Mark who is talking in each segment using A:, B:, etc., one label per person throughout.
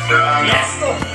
A: Yes.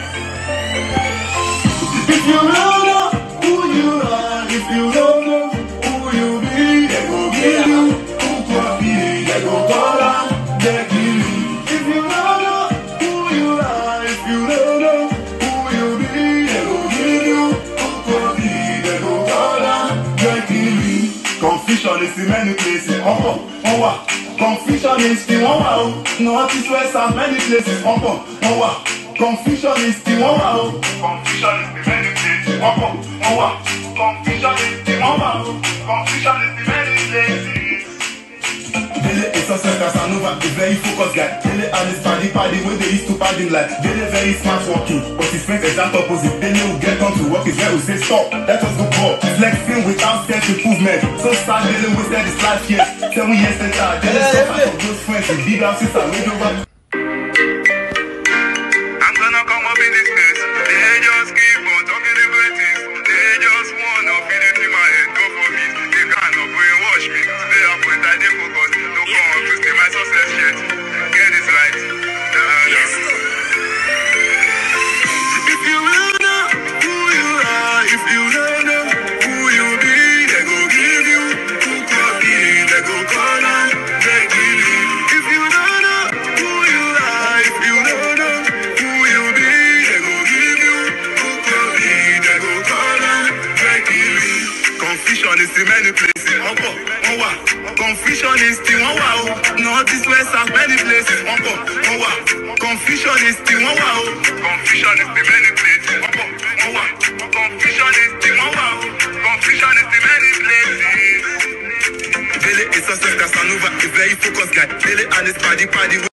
B: If you don't know who you are, if you don't know who you be, they go give you coffee, they go call out, they give you. If you don't know who you are, if you don't know who you be, they go give you coffee, they go call out, they give you. Confusion is in many places. Confusion is in one. Northeast, west, and many places. Confusion is the one. Confusion is the many places. Confusion is the one. Confusion is the many places. Dele is success Casanova, a very focused guy. Dele and his paddy when they used to party like Dele very smart working, but his friends exact opposite. Dele will get on to work, his friend will say stop, let us go ball. It's like film without self-improvement. So sad Dele wasted his life here. 7 years later, Dele suffered from those friends with big houses and radio back.
C: I'm gonna come up in this place. They just keep on talking the great things. They just wanna feed it in my head. Go for me. They cannot brainwash me. Stay up with that, they focus. No come on to stay my success yet. Get this right. Yes. If you don't know who you are, if you don't know who you be, they go give you coffee, they go call out, they give you. If you don't know who you are, if you don't know who you be, they go give you coffee, they go call out, they give you. Confusion is in many places. Confusion is the one. Northeast, west, and many places. Confusion is the one. Confusion is the many places. Confusion is the one. Confusion is the many places. Dele is success Casanova, a very focused guy. Dele and his paddy